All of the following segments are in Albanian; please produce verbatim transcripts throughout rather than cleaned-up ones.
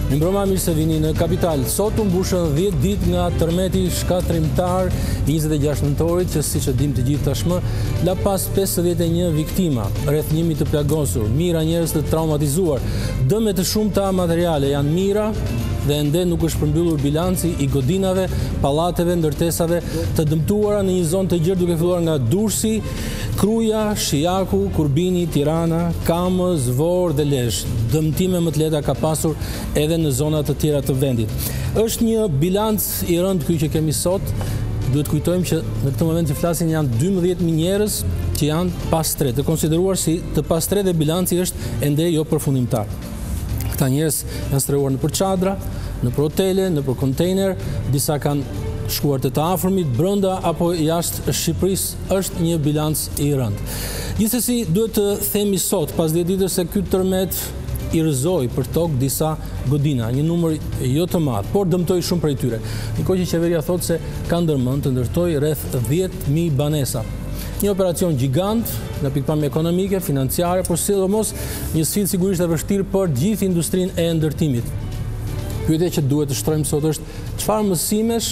Mirëmbrëma, mirë se vini në Kapital. Sot u mbushën dhjetë ditë nga tërmeti shkatrimtar njëzet e gjashtë nëntorit, që siç e dim të gjithë tashmë, la pas pesëdhjetë e një viktima, rreth një mijë të plagosur, mijëra njerëz të traumatizuar, dëme të shumta materiale, janë mijëra dhe ende nuk është përmbyllur bilanci i godinave, pallateve, ndërtesave të dëmtuara në një zonë të gjerë, duke filluar nga Durrësi, Kruja, Shijaku, Kurbini, Tirana, Kamës, Vorë dhe Lezhë. Dëmtime më të lehta ka pasur edhe në zona të tjera të vendit. Është një bilanc i rëndë ky që kemi sot. Duhet kujtojmë që në këtë moment që flasin janë dymbëdhjetë mijë njerëz që janë pas tre, të konsideruar si të pas tre dhe bilanci është ende jo përfundimtar. Këta njerëz janë strehuar në për çadra, në për hotele, në për kontejner, disa kanë shkuar të të afërmit, brenda apo jashtë Shqipërisë, është një bilanc i rëndë. Gjithsesi, duhet të themi sot, pas dhjetë ditësh se ky tërmet i rrëzoi për tokë disa godina, një numër jo të madh, por dëmtoi shumë prej tyre. Ndërkohë që qeveria thotë se ka ndërmend të ndërtojë rreth dhjetë mijë banesa. Një operacion gjigant nga pikpamje ekonomike, financiare, por sidomos një sfidë sigurisht e vështirë për gjithë industrinë e ndërtimit. Pyetja që duhet të shtrojmë sot është çfarë mësimesh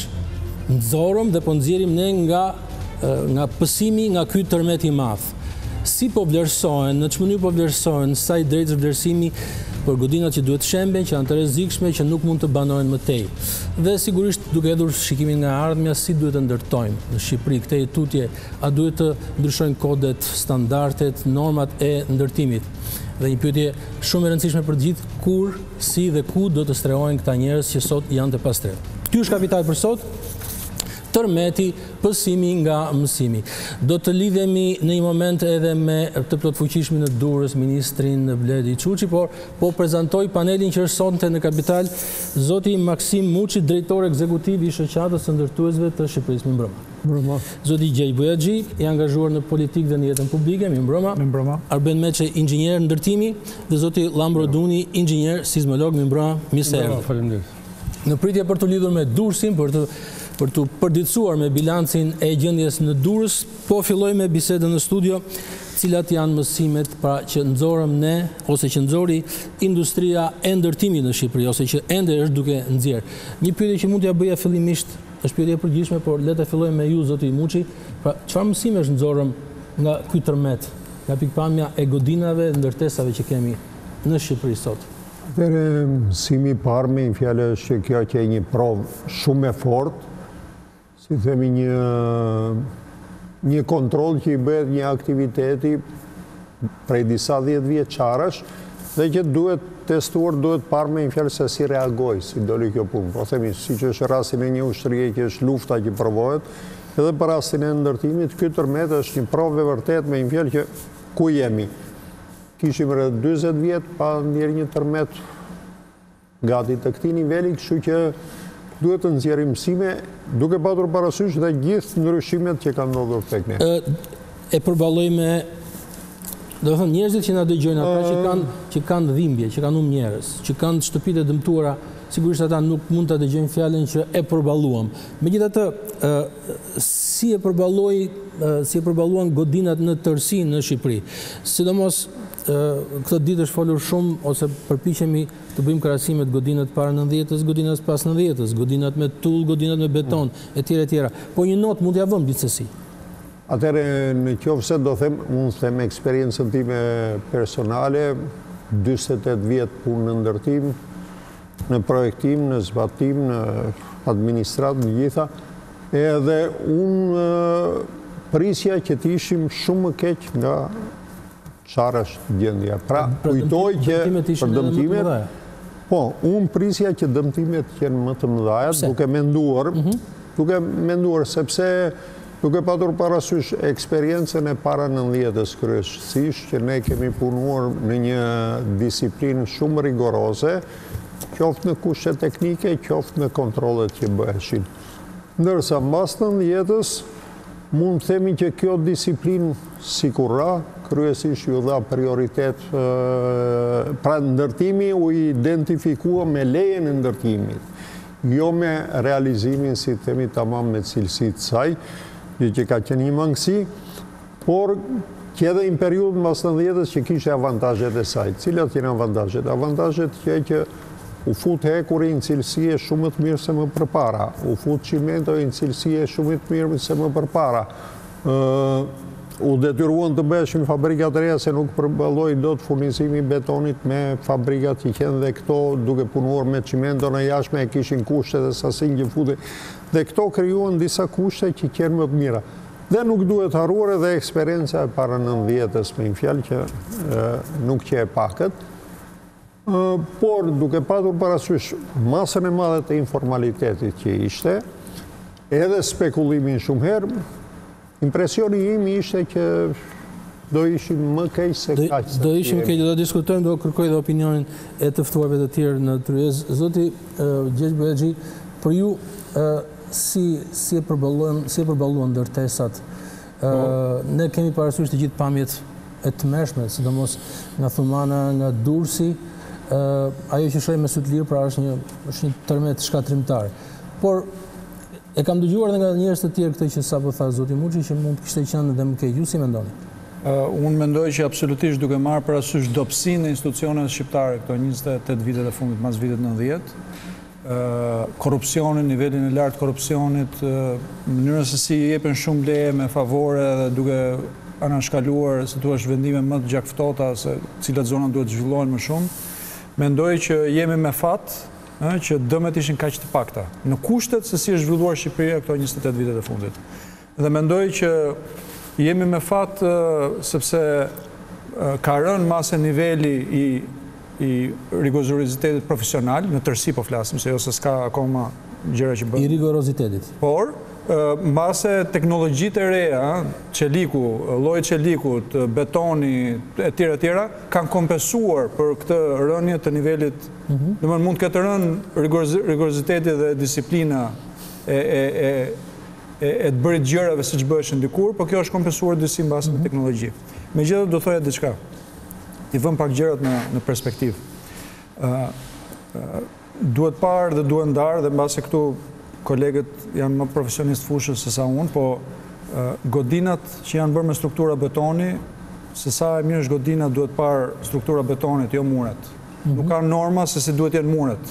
nxorëm dhe po nxjerrim ne nga nga pësimi nga ky tërmet i madh. Si po vlerësohen, në ç'mënyrë po vlerësohen, sa i drejtë vlerësimi për godinat që duhet shemben, që janë të rrezikshme, që nuk mund të banohen më tej. Dhe sigurisht duke hedhur shikimin nga ardhmja, si duhet të ndërtojmë në Shqipëri këtë tutje, a duhet të ndryshojnë kodet, standardet, normat e ndërtimit. Dhe një pyetje shumë e rëndësishme për gjithë, kur, si dhe ku do të strehohen këta njerëz që sot janë të pastret. Ky është Kapital për sot. Tërmeti, pësimi nga mësimi. Do të lidhemi në një moment edhe me të plotfuqishmi në Durrës, ministrin Bledi Çuçi, por po prezantoj panelin që është sonte në Kapital, zoti Maksim Muçi, drejtor ekzekutiv i shoqatës së ndërtuesve të Shqipërisë. Mirëmbrëma. Mirëmbrëma. Zoti Gjej Bujaxhi, i angazhuar në politikë dhe në jetën publike. Mirëmbrëma. Mirëmbrëma. Arben Meçe, inxhinier ndërtimi, dhe zoti Llambro Duni, inxhinier sismolog. Mirëmbrëma. Mirë se erdhët. Faleminderit. Në pritje për të lidhur me Durrësin, për të për të përditësuar me bilancin e gjendjes në Durrës, po filloj me bisedën në studio, cilat janë mësimet pra që nxorëm ne, ose që nxori industria e ndërtimit në Shqipëri, ose që ende është duke nxjerr. Një pyetje që mund t'ja bëja fillimisht, është pyetje e përgjithshme, por le të fillojmë me ju, zoti Muçi. Pra, çfarë mësimesh nxorëm nga ky tërmet, nga pikpamja e godinave, ndërtesave që kemi në Shqipëri sot? Atëre, mësimi i parë me një fjalë është që kjo që e një provë shumë e fortë, si themi një, një kontrol që i bëhet një aktiviteti prej disa dhjetë vjeçarash dhe që duhet testuar, duhet parë me një fjalë se si reagoj, si doli kjo punë. Po themi, si që është rastin e një ushtrie që është lufta që provohet, edhe për rastin e ndërtimit, ky tërmet është një provë e vërtet me një fjalë që ku jemi. Kishim rreth dyzet vjet pa ndjerë një tërmet gati të këtij niveli, kështu që duhet të nxjerrim mësime, duke patur parasysh dhe gjithë ndryshimet që kanë ndodhur tek ne. E përballoj me, do të thënë, njerëzit që na dëgjojnë, ata që kanë që kanë dhimbje, që kanë humbur njerëz, që kanë shtëpitë e dëmtuara, sigurisht ata nuk mund ta dëgjojnë fjalën që e përballuam. Megjithatë, si e përballoi, si e përballuan godinat në tërësi në Shqipëri. Sidomos këtë ditë është folur shumë, ose përpiqemi të bëjmë krahasimet godinat para nëntëdhjetës, godinat pas nëntëdhjetës, godinat me tull, godinat me beton, etj etj. Po një notë mund t'ja vëmë gjithsesi. Atëre, në qoftë se do them, unë them eksperiencën time personale, dyzet e tetë vjet punë në ndërtim, në projektim, në zbatim, në administrat, në gjitha, edhe unë prisja që t'ishim shumë më keq nga çfarë është gjendja. Pra, kujtoj që për dëmtimet, po, unë prisja që dëmtimet qenë më të mëdhaja, duke menduar, duke menduar, sepse duke patur parasysh eksperiencën e para nëntëdhjetës kryesisht, që ne kemi punuar në një disiplinë shumë rigoroze, qoftë në kushte teknike, qoftë në kontrollet që bëheshin. Ndërsa mbas nëntëdhjetës, mund të themi që kjo disiplinë sikurra, kryesisht ju dha prioritet, pra ndërtimi u identifikua me lejen e ndërtimit, jo me realizimin, si themi tamam me cilësitë saj, që ka qenë një mangësi, por që edhe një periudhë mbas nëntëdhjetës që kishte avantazhet e saj. Cilat janë avantazhet? Avantazhet që që U fut hekuri në cilësie shumë të mirë se më përpara. U fut qimentoj në cilësie shumë të mirë se më përpara. U detyruan të bëshim fabrikat reja se nuk përballoj do të furnizimi betonit me fabrikat që kënë dhe këto duke punuar me qimento në jashme e kishin kushte dhe sasin që fute. Dhe këto krijuan disa kushte që kënë më të mira. Dhe nuk duhet haruar edhe eksperienca e para nëntëdhjetës me një fjalë që nuk që e pakët. Por duke patur parasysh masën e madhe të informalitetit që ishte, edhe spekulimin shumë herë, impresioni im ishte që do ishim më keq se kaq. Do ishim keq, do diskutojmë, do kërkoj dhe opinionin e të ftuarve të tjerë në tryez. Zoti Gjergj Bojaxhi, për ju si si e përballuan, si e përballuan ndërtesat? Ne kemi parasysh të gjithë pamjet e tmerrshme, sidomos nga Thumana, nga Durrësi. Ajo që shohim me sy të lirë pra është një është një tërmet shkatrimtar. Por e kam dëgjuar edhe nga njerëz të tjerë këtë që sapo tha zoti Muçi që mund të kishte qenë edhe më keq. Ju si mendoni? Unë mendoj që absolutisht duke marrë parasysh dobësinë e institucioneve shqiptare këto njëzet e tetë vitet e fundit, mas vitit nëntëdhjetë, korrupsionin, nivelin e lartë korrupsionit, mënyrën se si jepen shumë leje me favore dhe duke anashkaluar, si thua, vendime më të gjakftota se cilat zona duhet të zhvillohen më shumë. Mendoj që jemi me fat që dëmet ishin kaq të pakta në kushtet se si është zhvilluar Shqipëria këto njëzet e tetë vitet e fundit. Dhe mendoj që jemi me fat sepse ka rënë mase niveli i i rigorozitetit profesional, në tërësi po flasim, se jo se s'ka akoma gjëra që bën. I rigorozitetit. Por mbase teknologjitë e reja, qeliku, lloji i qelikut, betoni, etj etj, kanë kompensuar për këtë rënje të nivelit. Domethënë mund të ketë rënë rigoroziteti dhe disiplina e e e e të bërit gjërave siç bëheshin dikur, por kjo është kompensuar disi mbase me teknologji. Megjithatë do thoya diçka. I vëm pak gjërat në në perspektivë. Ë duhet parë dhe duhet ndarë dhe mbase këtu kolegët janë më profesionistë fushës se sa unë, po godinat që janë bërë me struktura betoni, se sa e mirë është godina duhet parë struktura betonit, jo muret. Nuk ka norma se si duhet jenë muret.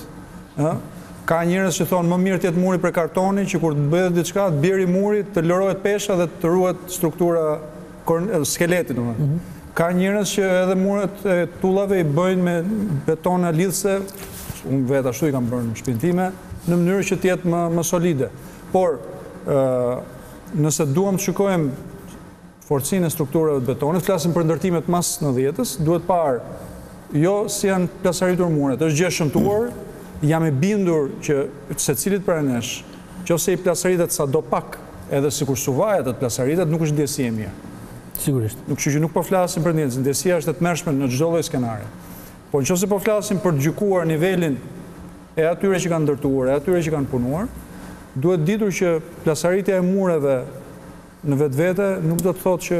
Ka njerëz që thonë më mirë të jetë muri për kartoni, që kur të bëhet diçka, të bjerë i murit, të lërohet pesha dhe të ruhet struktura skeletit. Ka njerëz që edhe muret e tullave i bëjnë me betone lidhse, unë vetë ashtu i kam bërë në shtëpinë time, në mënyrë që të jetë më, më solide. Por, ë, nëse duam të shikojmë forcinë e strukturave të betonit, flasim për ndërtimet mas nëntëdhjetës, duhet parë, jo si janë plasaritur muret, është gjë shëmtuar, jam i bindur që secilit prej nesh, qofse i plasaritet sa do pak, edhe sikur suvajet atë plasaritet, nuk është ndjesie e mirë. Sigurisht. Nuk që që nuk po flasim për ndjesin, ndjesia është e tmerrshme në çdo lloj skenari. Po nëse po flasim për të gjykuar nivelin e atyre që kanë ndërtuar, e atyre që kanë punuar, duhet ditur që plasaritja e mureve në vetvete nuk do të thotë që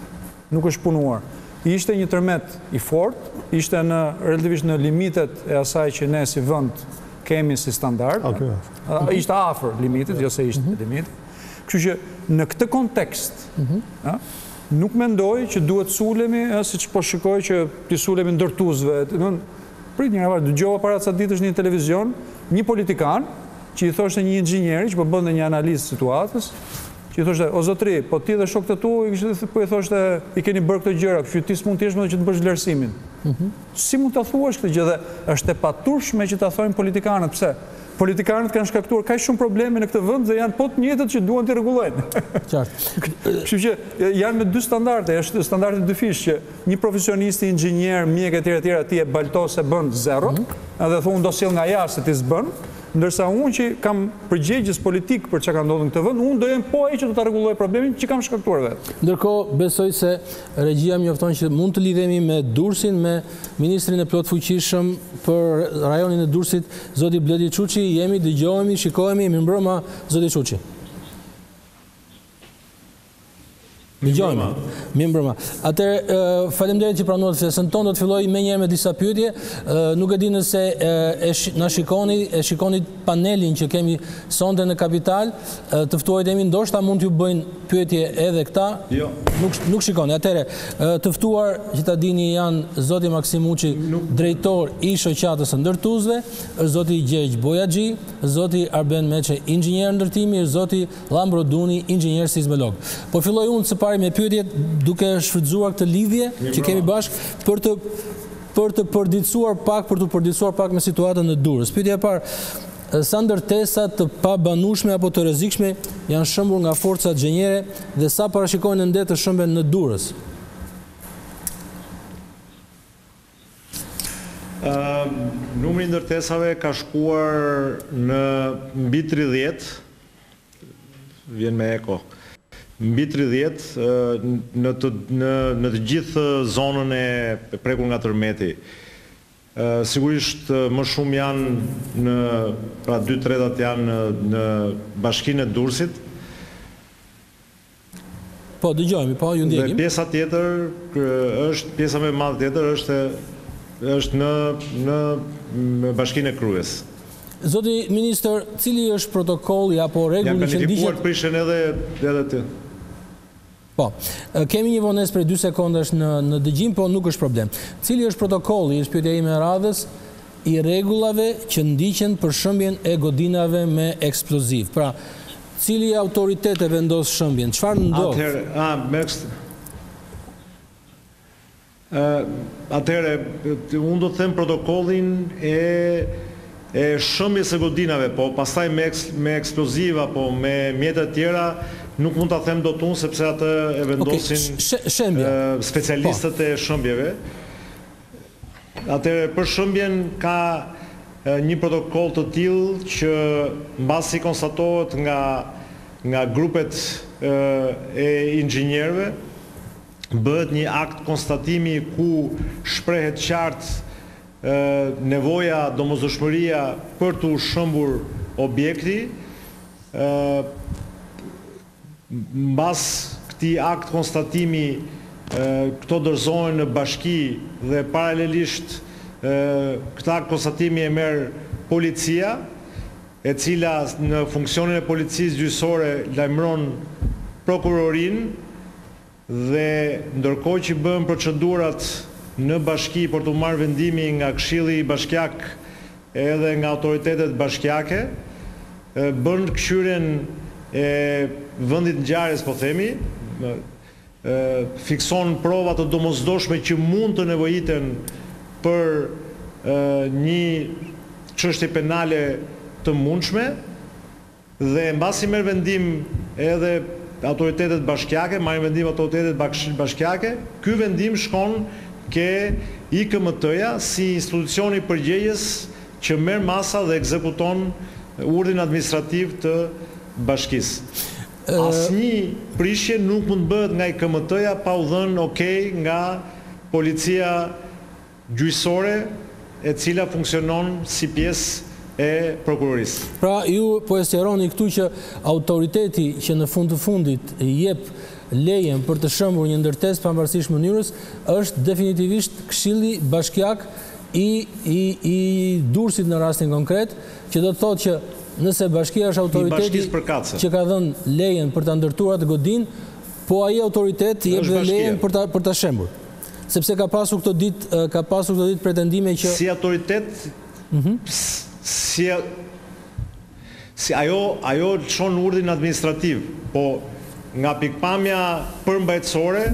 nuk është punuar. Ishte një tërmet i fortë, ishte në relativisht në limitet e asaj që ne si vend kemi si standard. Okay. Ishte afër limitit, jo se ishte mm -hmm. limit. Kështu që në këtë kontekst, mm -hmm. a, nuk mendoj që duhet sulemi, siç po shikoj që ti sulemi ndërtuesve. Prit një rreth, dëgjova para ca ditësh në televizion, një politikan që i thoshte një inxhinieri që po bënte një analizë situatës, që i thoshte, o zotri, po ti dhe shokët e tu, po i thoshte, i keni bërë këtë gjëra, kështu ti s'mund t'jesh më që të bësh vlerësimin. Mm-hmm. Si mund ta thuash këtë gjë dhe është e paturshme që ta thojnë politikanët, pse? Politikanët kanë shkaktuar kaq shumë probleme në këtë vend dhe janë po të njëjtët që duan t'i rregullojnë. Qartë. Kështu që janë me dy standarde, është standardi dyfish që një profesionist, inxhinier, mjek etj etj aty e baltos e bën zero, mm -hmm. edhe thonë do sjell nga jashtë ti s'bën, ndërsa unë që kam përgjegjës politik për çka ka ndodhur në këtë vend, unë do jem po ai që do ta rregulloj problemin që kam shkaktuar vetë. Ndërkohë besoj se regjia mjofton që mund të lidhemi me Durrësin, me ministrin e plot fuqishëm për rajonin e Durrësit, zoti Bledi Çuçi, jemi, dëgjohemi, shikohemi, mirëmbrëma, zoti Çuçi. Dëgjojmë. Mirë mbrëma. Atëherë, faleminderit që pranuat fjesën tonë. Do të filloj menjëherë me disa pyetje. Nuk e di nëse e na shikoni, e shikoni panelin që kemi sonde në Kapital. Të ftuarit e mi ndoshta mund t'ju bëjnë pyetje edhe këta. Jo. Nuk nuk shikoni. Atëherë, të ftuar që ta dini janë zoti Maksim Uçi, drejtor i shoqatës së ndërtuesve, është zoti Gjergj Bojaxhi, zoti Arben Meçe, inxhinier ndërtimi, zoti Llambro Duni, inxhinier sismolog. Po filloj unë së pari me pyetjet duke shfrytzuar këtë lidhje që kemi bashkë për të për të përditësuar pak, për të përditësuar pak me situatën në Durrës. Pyetja e parë, sa ndërtesat të pabanueshme apo të rrezikshme janë shëmbur nga forcat gjenjere dhe sa parashikojnë në det të shëmben në Durrës? Uh, numri i ndërtesave ka shkuar në mbi tridhjetë, vjen me eko, mbi tridhjetë uh, në, të, në, në të gjithë zonën e prekur nga tërmeti. Uh, sigurisht uh, më shumë janë në, pra dy tretat janë në, në bashkinë e Durrësit. Po, dëgjojmë, po, ju ndjekim. Dhe pjesa tjetër është, pjesa më e madhe tjetër është është në, në, në bashkinë e Kryes. Zoti Ministër, cili është protokolli apo rregulli që ndiqet? Janë planifikuar prishjen edhe edhe të. Po, kemi një vonesë për dy sekondash në në dëgjim, po nuk është problem. Cili është protokolli, është pyetja ime e radhës, i rregullave që ndiqen për shëmbjen e godinave me eksploziv? Pra, cili autoritet e vendos shëmbjen? Çfarë ndodh? Atëherë, a, me Uh, Atëherë, unë do të them protokollin e, e shëmbjes së godinave, po pastaj me, eks, me eksploziva, po me mjete tjera, nuk mund ta them dot unë, sepse atë e vendosin okay, uh, specialistët po. E shëmbjeve. Atëherë, për shëmbjen ka uh, një protokoll të tillë që mbasi konstatohet nga, nga grupet uh, e inxhinierëve, bëhet një akt konstatimi ku shprehet qartë e, nevoja, domosdoshmëria për të shëmbur objekti. E, mbas këtij akt konstatimi e, këto dorëzohen në bashki dhe paralelisht e, këtë akt konstatimi e merr policia, e cila në funksionin e policisë gjyqësore lajmëron prokurorinë, dhe ndërkohë që bën procedurat në bashki për të marrë vendimi nga Këshilli Bashkiak edhe nga autoritetet bashkiake, bën këshyrjen e vendit ngjarjes, po themi, fikson prova të domosdoshme që mund të nevojiten për një çështje penale të mundshme, dhe mbasi merr vendim edhe autoritetet bashkiake, marrin vendim autoritetet bashkiake, ky vendim shkon ke I K M T-ja si institucioni përgjegjës që merr masa dhe ekzekuton urdhrin administrativ të bashkisë. Asnjë prishje nuk mund bëhet nga I K M T-ja pa u dhënë okay nga policia gjyqësore, e cila funksionon si pjesë e prokurorisë. Pra, ju po e sqaroni këtu që autoriteti që në fund të fundit jep lejen për të shëmbur një ndërtesë pavarësisht mënyrës është definitivisht Këshilli Bashkiak i i i Durrësit në rastin konkret, që do të thotë që nëse bashkia është autoriteti që ka dhënë lejen për ta ndërtuar atë godinë, po ai autoritet jep dhe lejen për ta për ta shembur. Sepse ka pasur këto ditë ka pasur këto ditë pretendime që si autoritet mm-hmm. Si, si ajo, ajo çon urdhrin administrativ, po nga pikpamja përmbajtësore,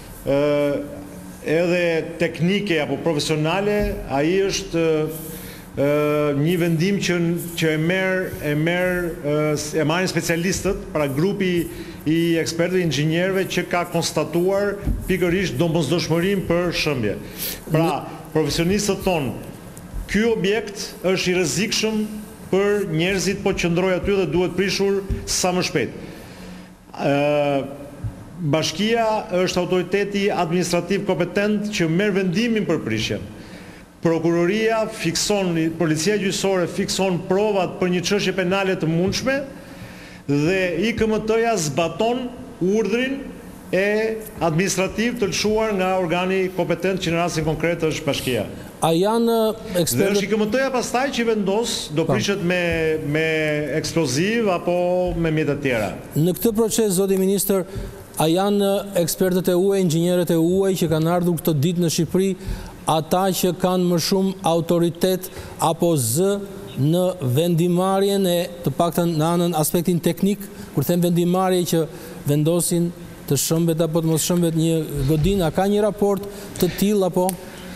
edhe teknike apo profesionale, ai është një vendim që, që e merr e merr e marrin specialistët, pra grupi i ekspertëve inxhinierëve që ka konstatuar pikërisht domosdoshmërinë për shëmbje. Pra, profesionistët thonë, ky objekt është i rrezikshëm për njerëzit po qëndrojnë aty dhe duhet prishur sa më shpejt. Ë Bashkia është autoriteti administrativ kompetent që merr vendimin për prishjen. Prokuroria fikson, policia gjyqësore fikson provat për një çështje penale të mundshme dhe I K M T-ja zbaton urdhrin e administrativ të lëshuar nga organi kompetent që në rastin konkret është bashkia. A janë Dhe ekspertët... është I K M T-ja pastaj që vendos do prishet me, me eksploziv apo me mjete tjera. Në këtë proces, zoti ministër, a janë ekspertët e huaj, inxhinierët e huaj që kanë ardhur këtë ditë në Shqipëri, ata që kanë më shumë autoritet apo zë në vendimarrjen e të paktën në anën aspektin teknik, kur them vendimarrje që vendosin të shëmbet apo të mos shëmbet një godinë, a ka një raport të tillë apo?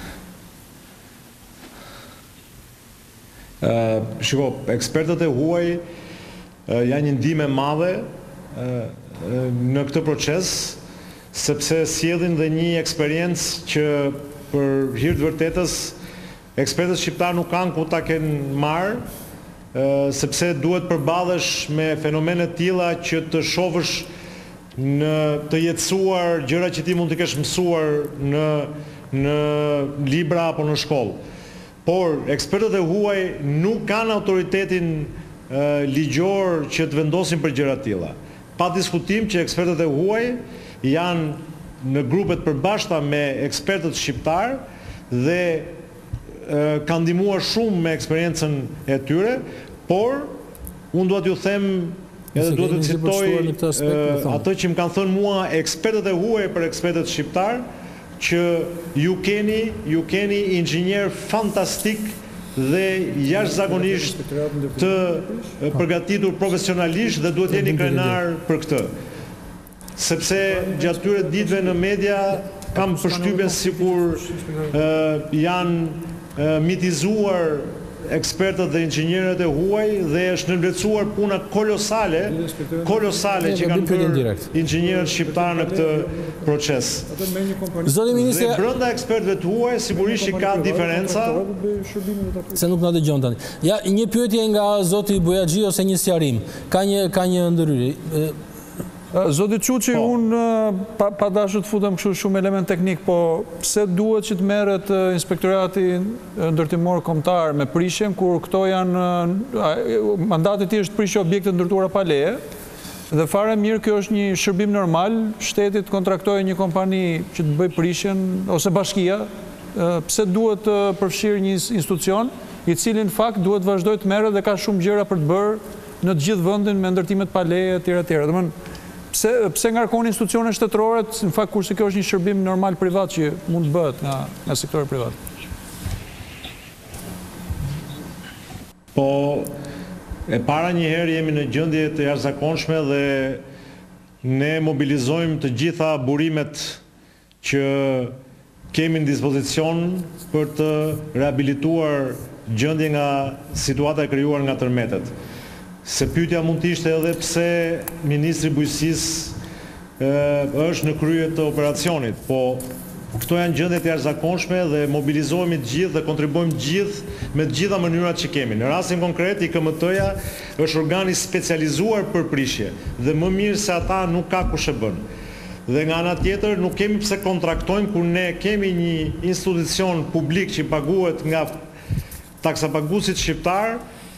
Uh, shiko, ekspertët e huaj uh, janë një ndihmë e madhe uh, uh, në këtë proces, sepse sjellin dhe një eksperiencë që për hir të vërtetës ekspertët shqiptar nuk kanë ku ta kenë marrë, uh, sepse duhet përballesh me fenomene të tilla që të shohësh në të jetësuar gjëra që ti mund të kesh mësuar në në libra apo në shkollë. Por ekspertët e huaj nuk kanë autoritetin uh, ligjor që të vendosin për gjëra të tilla. Pa diskutim që ekspertët e huaj janë në grupet përbashkëta me ekspertët shqiptar dhe uh, kanë ndihmuar shumë me eksperiencën e tyre, por unë dua t'ju them edhe duhet të citoj uh, atë që më kanë thënë mua ekspertët e huaj për ekspertët shqiptar, që ju keni, ju keni inxhinier fantastik dhe jashtëzakonisht të përgatitur profesionalisht dhe duhet jeni krenar për këtë. Sepse gjatë këtyre ditëve në media kam përshtypjen sikur uh, janë uh, mitizuar ekspertët dhe inxhinierët e huaj dhe është nënvlerësuar puna kolosale, kolosale që kanë bërë inxhinierët shqiptar në këtë proces. Dhe brenda ekspertëve të huaj sigurisht që ka diferenca. Se nuk na dëgjon tani. Ja, një pyetje nga zoti Bujaxhi ose një sqarim. Ka një ka një ndërhyrje. Zoti Çuçi, unë pa, pa dashur të futem kështu shumë element teknik, po pse duhet që të merret inspektorati ndërtimor kombëtar me prishjen kur këto janë mandati i tij është prishje objekte ndërtuara pa leje? Dhe fare mirë, kjo është një shërbim normal, shteti të kontraktojë një kompani që të bëjë prishjen ose bashkia, pse duhet të përfshirë një institucion i cili në fakt duhet vazhdoj të merret dhe ka shumë gjëra për të bërë në të gjithë vendin me ndërtimet pa leje etj etj. Domethënë Pse, pse ngarkon institucione shtetërore, në fakt kurse kjo është një shërbim normal privat që mund të bëhet nga, nga sektori privat? Po, e para njëherë jemi në gjendje të jashtëzakonshme dhe ne mobilizojmë të gjitha burimet që kemi në dispozicion për të rehabilituar gjendje nga situata e krijuar nga tërmetet. Se pyetja mund të ishte edhe pse Ministri i Bujqësisë është në krye të operacionit, po këto janë gjendje të jashtëzakonshme dhe mobilizohemi të gjithë dhe kontribuojmë të gjithë me të gjitha mënyrat që kemi. Në rastin konkret, I K M T-ja është organi specializuar për prishje dhe më mirë se ata nuk ka kush e bën. Dhe nga ana tjetër nuk kemi pse kontraktojmë kur ne kemi një institucion publik që paguhet nga taksapaguesit shqiptar,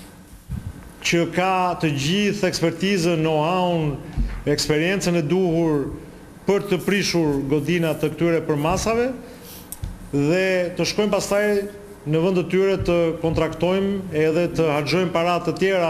që ka të gjithë ekspertizën, know-how-n, eksperiencën e duhur për të prishur godina të këtyre përmasave dhe të shkojmë pastaj në vend të tyre të kontraktojmë edhe të harxojmë para të tjera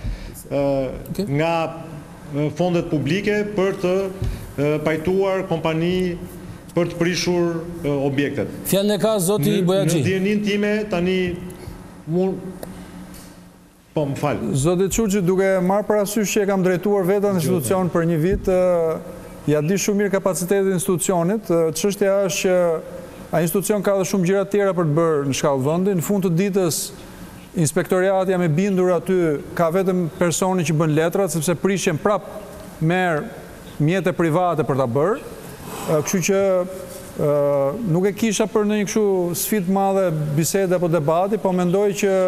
e, nga fondet publike për të e, pajtuar kompani për të prishur e, objektet. Fjalën e ka zoti Bujaxhi. Në dijenin time tani mund Po, më falë. Zoti Çuçi, duke marrë parasysh që e kam drejtuar vetë në institucion për një vit, ja di shumë mirë kapacitetin e institucionit. Çështja është që ai institucion ka edhe shumë gjëra tjera për të bërë në shkallë vendi. Në fund të ditës, inspektoriati jam e bindur aty ka vetëm personi që bën letrat, sepse prishjen prap merr mjete private për ta bërë. Kështu që nuk e kisha për në një kështu sfidë madhe bisede apo debati, po mendoj që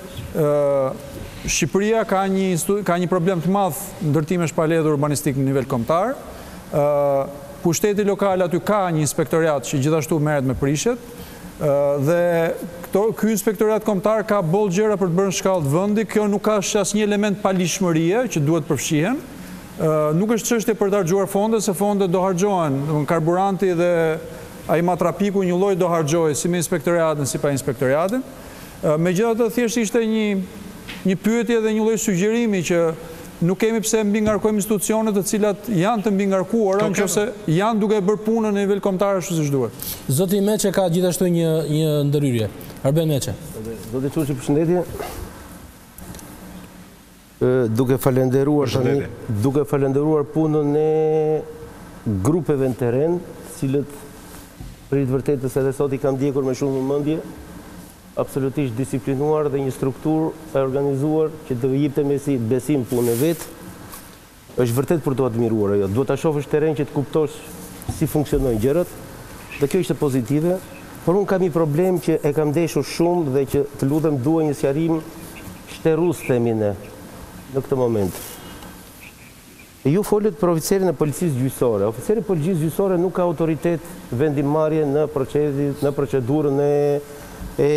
Shqipëria ka një, ka një problem të madh ndërtimesh pa leje urbanistik në nivel kombëtar. Pushteti lokal aty ka një inspektoriat që gjithashtu merret me prishjet. Dhe këto, ky inspektoriat kombëtar ka boll gjëra për të bërë në shkallë të vendit. Kjo nuk ka asnjë element palishmërie që duhet përfshihen. Nuk është çështje për të harxhuar fonde, se fondet do harxhohen, në karburanti dhe ai matrapiku një lloj do harxhohej si me inspektoriatin si pa inspektoriatin. Megjithatë thjesht ishte një një pyetje dhe një lloj sugjerimi që nuk kemi pse mbi ngarkojmë institucione të cilat janë të mbi ngarkuara nëse janë duke bërë punën në nivel kombëtar ashtu siç duhet. Zoti Meçe ka gjithashtu një një ndërhyrje. Arben Meçe. Zoti Çuçi, përshëndetje. Duke falenderuar tani, duke falenderuar punën e grupeve në terren, të cilët për të vërtetës edhe sot i kam ndjekur me shumë vëmendje, absolutisht disiplinuar dhe një strukturë e organizuar që të jepte me si besim punën e vet, është vërtet për të admiruar ajo. Duhet ta shohësh terren që të kuptosh si funksionojnë gjërat, dhe kjo ishte pozitive, por unë kam një problem që e kam ndeshur shumë dhe që të lutem dua një sqarim shtërrues themi ne në këtë moment. Ju folet për oficerin e policisë gjyqësore. Oficeri i policisë gjyqësore nuk ka autoritet vendimmarrje në procesin, në procedurën e e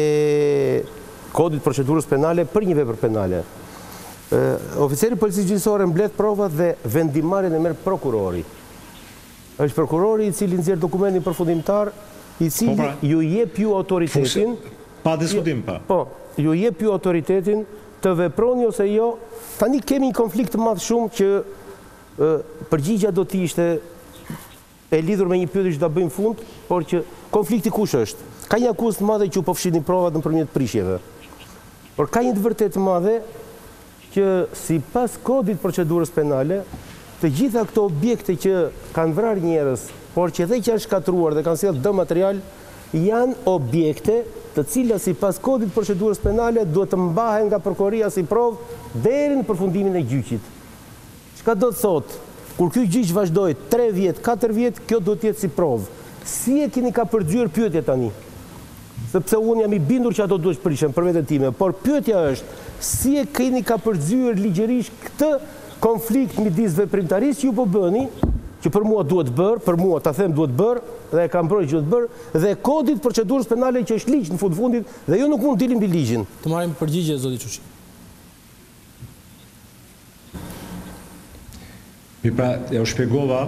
kodit procedurës penale për një vepër penale. E, oficeri i policisë gjyqësore mbledh provat dhe vendimmarrjen e merr prokurori. Është prokurori i cili nxjerr dokumentin përfundimtar, i cili po, ju jep ju autoritetin, pa diskutim pa. Po, ju jep ju autoritetin të veproni ose jo. Tani kemi një konflikt të madh shumë që e, përgjigja do të ishte e lidhur me një pyetje që do bëjmë fund, por që konflikti kush është? Ka një akuzë të madhe që po fshitin provat nëpërmjet prishjeve. Por ka një të vërtetë të madhe që sipas kodit procedurës penale, të gjitha këto objekte që kanë vrarë njerëz, por që edhe që janë shkatruar dhe kanë sjellë dëm material, janë objekte të cilat sipas kodit procedurës penale duhet të mbahen nga prokuroria si provë deri në përfundimin e gjyqit. Çka do të thotë? Kur ky gjyq vazhdoi tre vjet, katër vjet, kjo do të jetë si provë. Si e keni ka përgjyer pyetje tani? Sepse unë jam i bindur që ato duhet prishen për veten time, por pyetja është, si e keni ka përgjyer ligjërisht këtë konflikt midis veprimtarisë që ju po bëni, që për mua duhet bërë, për mua ta them duhet bërë, dhe e kam mbrojtur që duhet bërë, dhe kodit procedurës penale që është ligj në fund fundit, dhe ju nuk mund të dilni mbi ligjin. Të marrim përgjigje zoti Çuçi. Mi pra, ja u shpjegova,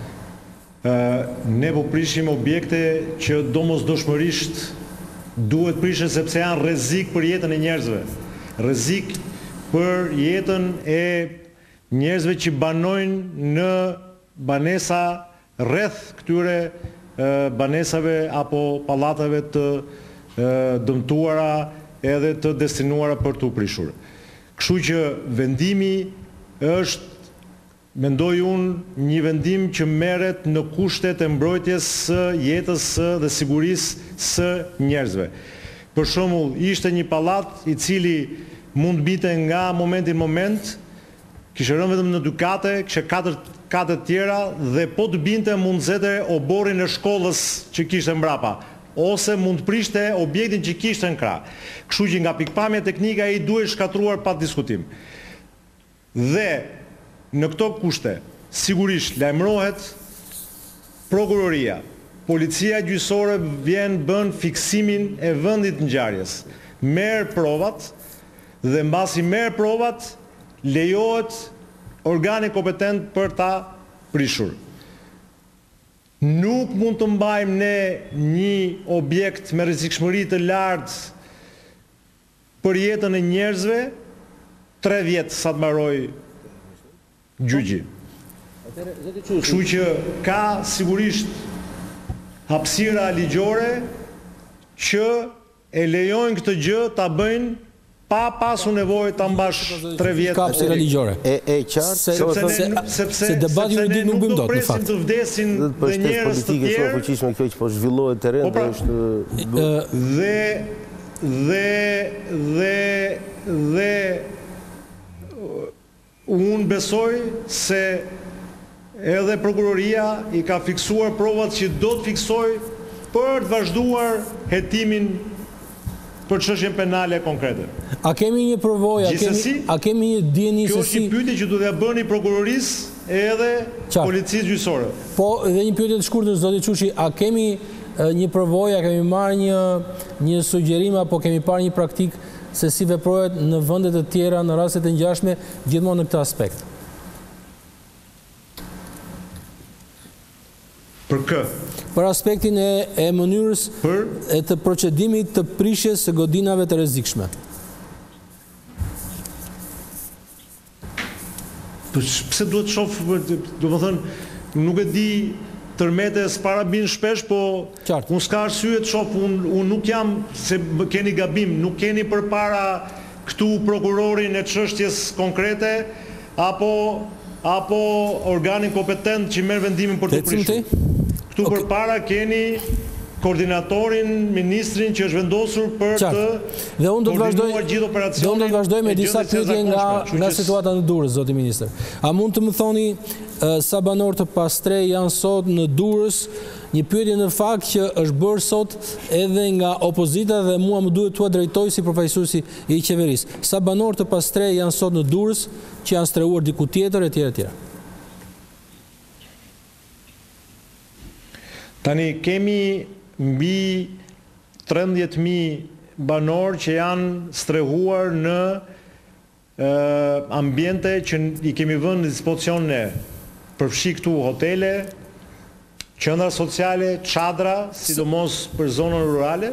ne po prishim objekte që domosdoshmërisht duhet prishen sepse janë rrezik për jetën e njerëzve. Rrezik për jetën e njerëzve që banojnë në banesa rreth këtyre banesave apo pallateve të dëmtuara edhe të destinuara për të prishur. Kështu që vendimi është, mendoj unë, një vendim që merret në kushtet e mbrojtjes së jetës dhe sigurisë së njerëzve. Për shembull, ishte një pallat i cili mund binte nga momenti në moment, kishte rënë vetëm në dy kate, kishte katër kate të tjera dhe po të binte mund zete oborrin e shkollës që kishte mbrapa, ose mund të prishte objektin që kishte në krah. Kështu që nga pikpamja teknike ai duhet shkatruar pa diskutim. Dhe në këto kushte, sigurisht lajmërohet prokuroria, policia gjyqësore vjen bën fiksimin e vendit të ngjarjes, merr provat dhe mbasi merr provat, lejohet organi kompetent për ta prishur. Nuk mund të mbajmë ne një objekt me rrezikshmëri të lartë për jetën e njerëzve tre vjet sa të mbaroj gjyqi. Kështu që ka sigurisht hapësira ligjore që e lejojnë këtë gjë ta bëjnë pa pasur nevojë ta mbash tre vjet. Ka hapësira ligjore. E e qartë sepse se debati juridik nuk bëjmë dot në fakt. Të vdesin dhe njerëz të tjerë. Është fuqishme kjo që po zhvillohet terren dhe është dhe dhe dhe dhe unë besoj se edhe prokuroria i ka fiksuar provat që do të fiksoj për të vazhduar hetimin për çështjen penale konkrete. A kemi një përvojë, a kemi a kemi një dieni se si? Kjo është një pyetje që duhet ja bëni prokurorisë edhe policisë gjyqësore. Po, edhe një pyetje të shkurtër zoti Çuçi, a kemi një përvojë, a kemi marrë një një sugjerim apo kemi parë një praktikë se si veprohet në vende të tjera në raste të ngjashme gjithmonë në këtë aspekt? Për kë? Për aspektin e, e mënyrës Për? e të procedimit të prishjes së godinave të rrezikshme. Pse duhet shoh, do të thënë, nuk e di, tërmete s'para bin shpesh, po Qartë. unë s'ka arsye të shoh, unë un nuk jam, se më keni gabim, nuk keni përpara këtu prokurorin e çështjes konkrete, apo apo organin kompetent që merr vendimin për të Ecim prishur. ti? Këtu Ok. përpara keni koordinatorin, ministrin që është vendosur për të Qartë. Dhe unë do të vazhdoj koordinuar gjithë dhe operacionin. unë do të vazhdoj me e disa gjendjes së pyetje nga zakonshme. nga Kështu që situata në Durrës, zoti ministër. A mund të më thoni uh, sa banor të pastrej janë sot në Durrës? Një pyetje në fakt që është bërë sot edhe nga opozita dhe mua më duhet t'ua drejtoj si përfaqësuesi i qeverisë. Sa banor të pastrej janë sot në Durrës që janë streuar diku tjetër etj etj. Tani kemi mbi tridhjetë mijë banor që janë strehuar në e, ambiente që i kemi vënë në dispozicion ne. Përfshi këtu hotele, qendra sociale, çadra, sidomos për zonën rurale.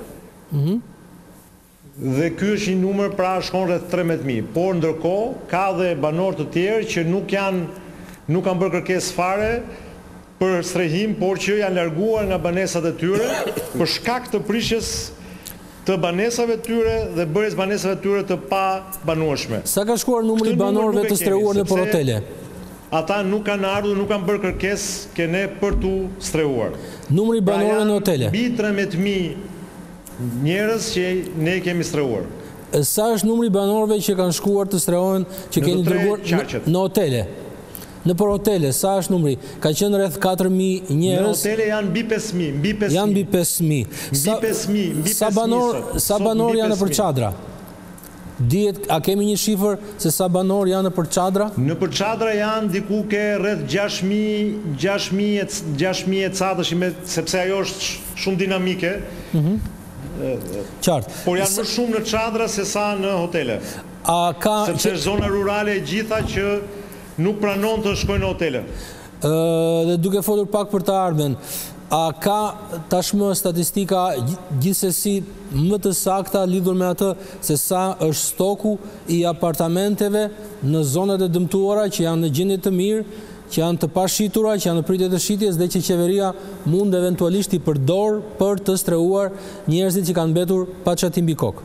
Dhe ky është një numër, pra shkon rreth tridhjetë mijë. Por ndërkohë ka dhe banor të tjerë që nuk janë nuk kanë bërë kërkesë fare për strehim, por që janë larguar nga banesat e tyre për shkak të prishjes të banesave të tyre dhe bërjes banesave të tyre të pa banueshme. Sa ka shkuar numri i Këtë numër banorëve nuk e të kemi, streuar në sepse hotele? Ata nuk kanë ardhur, nuk kanë bërë kërkesë ke ne për tu strehuar. Numri i banorëve në hotele. Mbi tridhjetë mijë njerëz që ne kemi strehuar. Sa është numri i banorëve që kanë shkuar të strehohen, që Në keni të tre dërguar në, qaqet. në hotele? Në për hotele, sa është numri? Ka qenë rreth katër mijë Në njerëz. hotele janë mbi pesë mijë, mbi pesë mijë. Janë mbi pesë mijë. Sa, pesë mijë, mbi sa pesë mijë banor, sot. sa Sot banor mbi janë pesë për mijë. çadra? Dihet, a kemi një shifër se sa banor janë për çadra? Në për çadra janë diku ke rreth gjashtë mijë, gjashtë mijë, gjashtë mijë cadësh, sepse ajo është shumë dinamike, Qartë. por janë më shumë në çadra se sa në hotele. A ka Sepse është zona rurale e gjitha që nuk pranon të shkojnë në hotele. Ë, dhe duke folur pak për të ardhmen, a ka tashmë statistika gj- gjithsesi më të sakta lidhur me atë se sa është stoku i apartamenteve në zonat e dëmtuara që janë në gjendje të mirë, që janë të pashitura, që janë në pritje të shitjes dhe që qeveria mund eventualisht i përdor për të streuar njerëzit që kanë mbetur pa çati mbi kokë?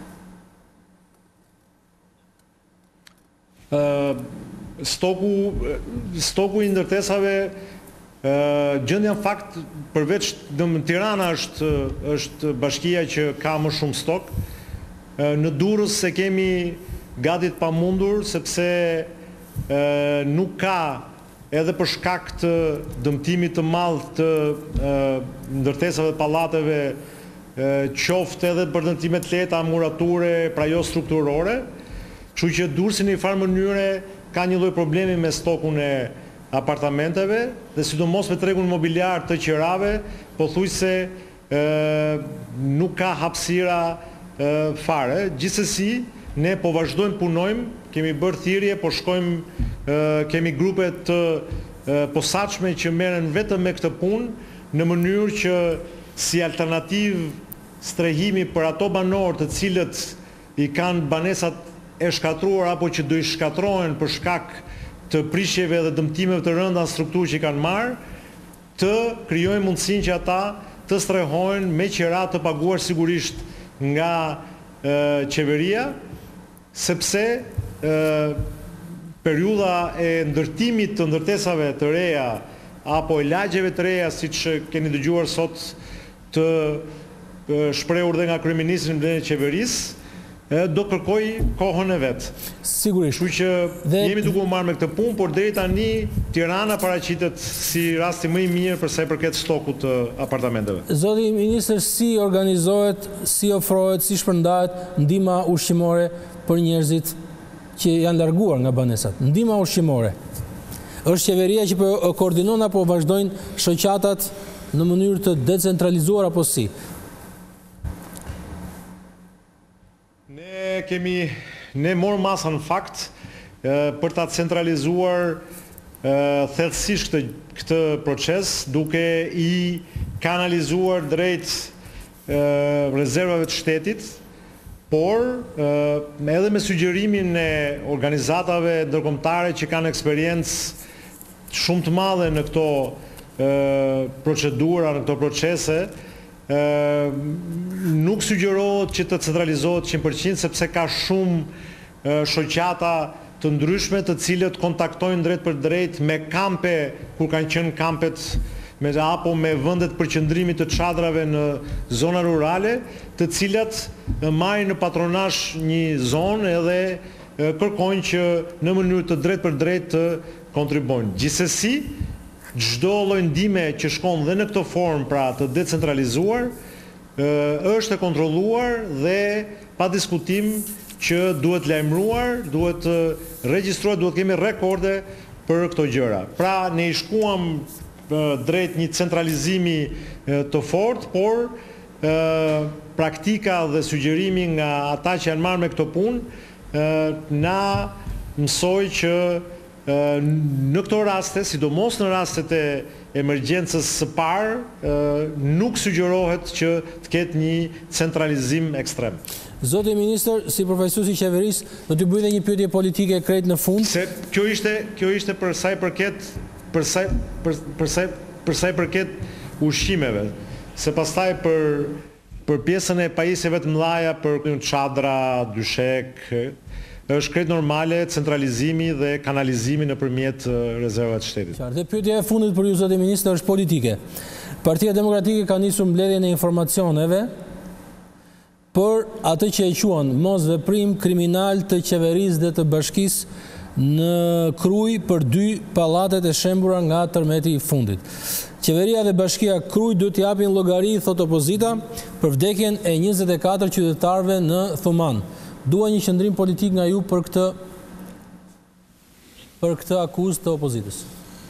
Ë, stoku stoku i ndërtesave, ë, gjendja në fakt përveç në Tirana është është bashkia që ka më shumë stok. Ë, në Durrës se kemi gati të pamundur sepse ë, nuk ka, edhe për shkak të dëmtimit të madh të ë, ndërtesave të pallateve, ë, qoftë edhe për dëmtime të lehta murature, pra jo strukturore. Kështu që Durrësi në një farë mënyre ka një lloj problemi me stokun e apartamenteve dhe sidomos me tregun mobiliar të qerave, pothuajse ë nuk ka hapësira ë fare. Gjithsesi, ne po vazhdojmë punojmë, kemi bërë thirrje, po shkojmë, ë kemi grupe të ë, posaçme që merren vetëm me këtë punë në mënyrë që si alternativë strehimi për ato banorë të cilët i kanë banesat e shkatruar apo që do i shkatrohen për shkak të prishjeve dhe dëmtimeve të rënda në strukturë që kanë marrë, të krijojnë mundësinë që ata të strehohen me qira të paguar sigurisht nga e, qeveria, sepse e, periudha e ndërtimit të ndërtesave të reja apo e lagjeve të reja, siç keni dëgjuar sot të e, shprehur dhe nga kryeministri në mbledhjen e qeverisë, do kërkoj kohën e vetë. Sigurisht. Kështu që Dhe- jemi duke u marrë me këtë punë, por deri tani Tirana paraqitet si rasti më i mirë për sa i përket stokut të apartamenteve. Zoti ministër, si organizohet, si ofrohet, si shpërndahet ndihma ushqimore për njerëzit që janë larguar nga banesat? Ndihma ushqimore. Është qeveria që po koordinon apo vazhdojnë shoqatat në mënyrë të decentralizuar apo si? Ne kemi, ne morë masa në fakt e, për ta centralizuar thellësisht këtë proces, duke i kanalizuar drejt rezervave të shtetit, por edhe me sugjerimin e organizatave ndërkombëtare që kanë eksperiencë shumë të madhe në këto procedura, në këto procese, nuk sugjerohet që të centralizohet cent për cent sepse ka shumë shoqata të ndryshme të cilët kontaktojnë drejt për drejt me kampe, kur kanë qenë kampet me apo me vendet përqendrimit të çadrave në zona rurale, të cilat marrin në patronazh një zonë edhe kërkojnë që në mënyrë të drejt për drejt të kontribuojnë. Gjithsesi, çdo lloj ndihme që shkon dhe në këtë formë, pra të decentralizuar, është e kontrolluar dhe pa diskutim që duhet lajmëruar, duhet regjistruar, duhet kemi rekorde për këto gjëra. Pra ne i shkuam drejt një centralizimi të fortë, por praktika dhe sugjerimi nga ata që janë marrë me këto punë na mësoi që në këto raste, sidomos në rastet e emergjencës së parë, nuk sugjerohet që të ketë një centralizim ekstrem. Zoti Ministër, si përfaqësues i qeverisë, do t'ju bëj një pyetje politike krejt në fund. Se kjo ishte, kjo ishte për sa i përket për sa për, për sa për sa i përket ushqimeve, se pastaj për për pjesën e pajisjeve të mëdha, për çadra, dyshek, është krejt normale centralizimi dhe kanalizimi nëpërmjet rezervave të shtetit. Qartë, dhe pyetja e fundit për ju, zoti Ministër, është politike. Partia Demokratike ka nisur mbledhjen e informacioneve për atë që e quan mos veprim kriminal të qeverisë dhe të bashkisë në Kruj për dy pallatet e shembura nga tërmeti i fundit. Qeveria dhe bashkia Kruj duhet t'i japin llogari, thot opozita, për vdekjen e njëzet e katër qytetarëve në Thuman. Dua një qëndrim politik nga ju për këtë për këtë akuzë të opozitës.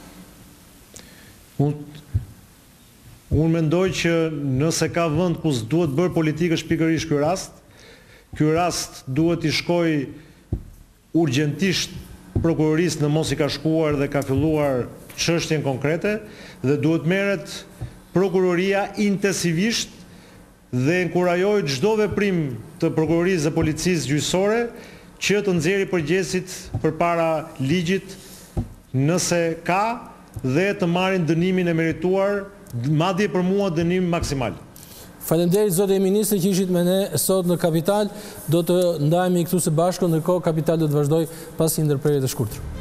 Unë Unë mendoj që nëse ka vend ku duhet bërë politikë është pikërisht ky rast. Ky rast duhet i shkojë urgjentisht prokurorisë në mos i ka shkuar dhe ka filluar çështjen konkrete dhe duhet merret prokuroria intensivisht dhe inkurajoj çdo veprim të prokurorisë dhe policisë gjyqësore që të nxjerrë përgjegjësit përpara ligjit nëse ka dhe të marrin dënimin e merituar, madje për mua dënim maksimal. Faleminderit zoti Ministër që ishit me ne sot në Kapital. Do të ndajemi këtu së bashku, ndërkohë Kapital do të vazhdoj pas një ndërprerje të shkurtër.